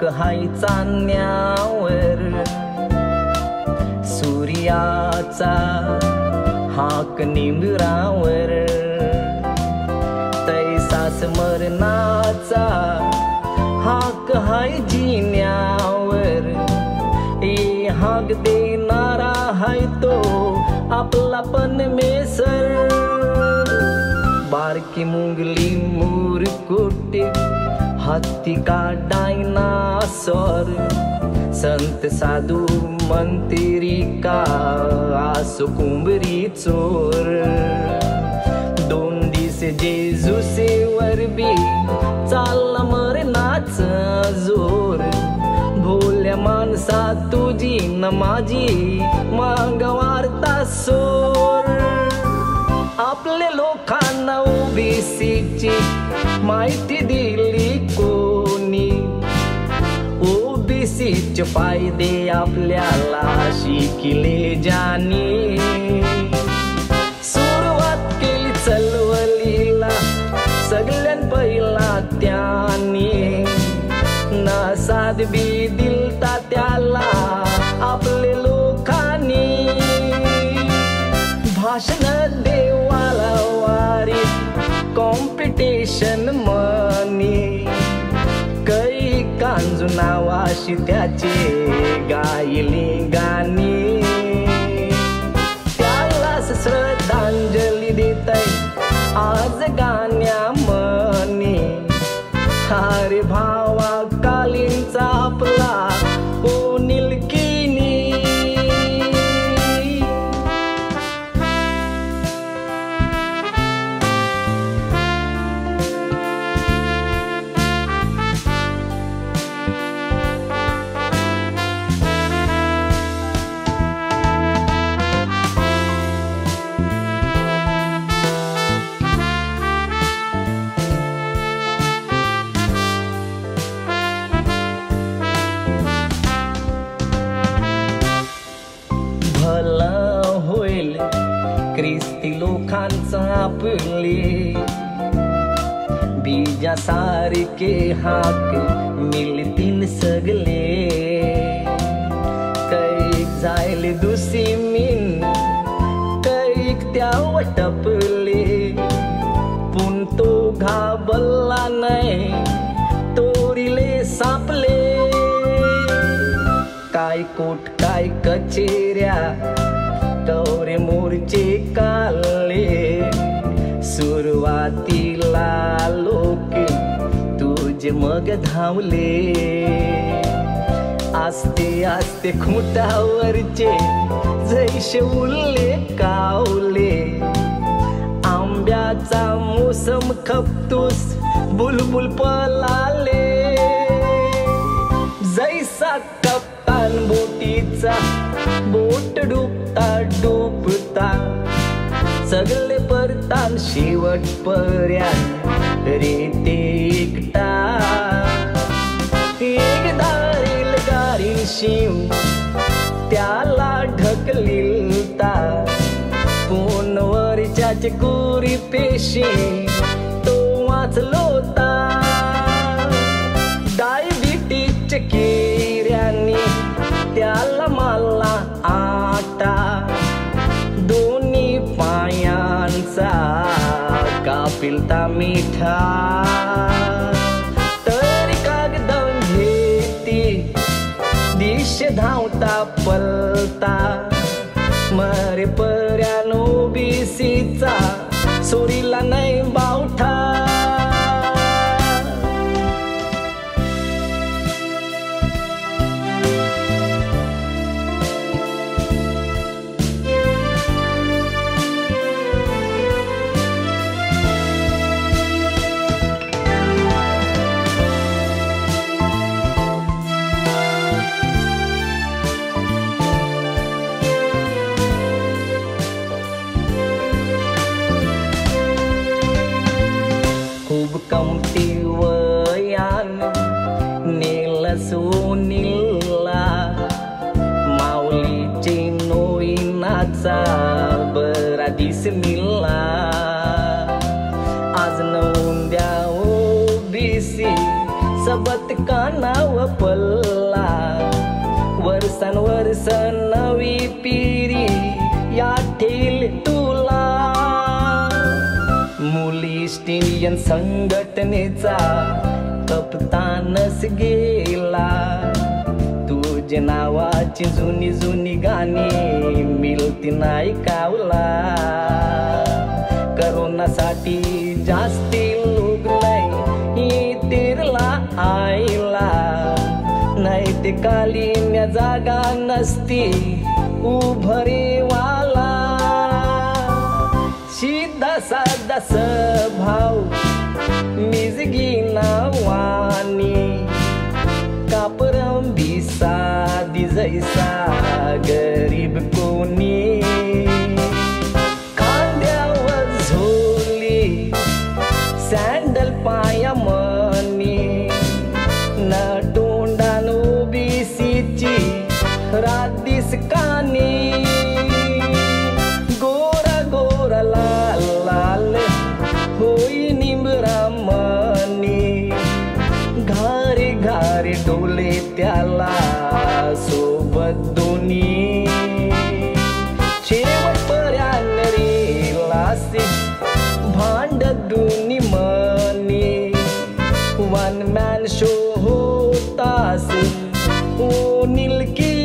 हाय चांदण्यावर, सूर्याचा हाक निंबरावर, तैसास मरणाचा हाक हाय जिन्यावर. ए हाक देणारा हाय तो आपला परमेश्वर. बारकी मुंगली मुरकुटे हत्ती का डायनासोर, संत साधू मंत्री का आसो कुंभरी चोर. दोन दिस जेजूसेवर बी चालला मरणाचा जोर. भोल्या माणसा तुझी न माझी माग वार्ता सोर. आपले लोकांना ओबीसीची माहिती दिली कोणी, ओबीसीचे फायदे आपल्याला शिकले ज्यानी. सुरुवात केली चळवळीला सगळ्यात पहिला त्यानी, ना साथ बी दिलता त्याला आपले लोकांनी. भाषण देवाला वारी कॉम्पिटिशन मनी, कै कांजू नावाशी त्याचे गायली गाणी. त्यालाच श्रद्धांजली देतय आज गाण्या मनी. अरे भावा कालींचा आपला ओ निलकिनी. भलं होईल ख्रिस्ती लोकांचा आपले, बीजासारखे हाक मिळतील सगळे. कैक जायले दुसी मिन कैक त्या टपले, पुन तो घाबरला नाही तोरिले सापले. काय कोट काय कचेऱ्या कवरे मोर्चे काढले, सुरुवातीला लोक तुझे मग धावले. आस्ते आस्ते खुटावरचे जैसे उरले कावले. आंब्याचा मोसम खपतोस बुलबुल पलाले. जैसा कप्तान बोटीचा बोट डुबता डुबता, सगळे परतान शेवट पर्यंत रेते एकटा. एकदा रेलगाडी शिव त्याला ढकलिलता, फोनवरच्या चिकुरी पेशी तो वाचलोता. डायबिटीजच्या केऱ्यांनी त्याला मला आटा, दोन्ही पायांचा कापिलता मिठा. तरी कागदं घेती दिशे धावता पलता, मरे पर्यानो बीसीचा सोरीला नाही बावठा. खूप कमती वयान नेला सोनीला, माऊलीचे नोईनाचा बरा दिस मिळला. आज न उद्या ओबीसी सबत कानाव पल्ला वर्षान वर्ष नवी पिरी याठील तुला मुली ईस्ट इंडियन संघटनेचा कप्तानच गेला तुझ्या नावाची जुनी जुनी गाणी मिळती नाही कावला करोनासाठी जास्ती लोक नाही येतीरला आईला नाही ते कालीन्या जागा नसती उभरेवाला सीधा साधा स्वभाव मिजगी नावानी कापरंबी साधी जैसा गरीब कोणी खांद्यावर झोली सँडल पाया मनी न तोंडान ओबीसीची रात दिस कानी गोरा गोरा लाल लाल होई निंबरा मनी घारी घारी डोले त्याला सोबत दोन्ही शेवटपर्यंत रेलासी भांड दोन्ही मनी वन मॅन शो होतास ओ निलकी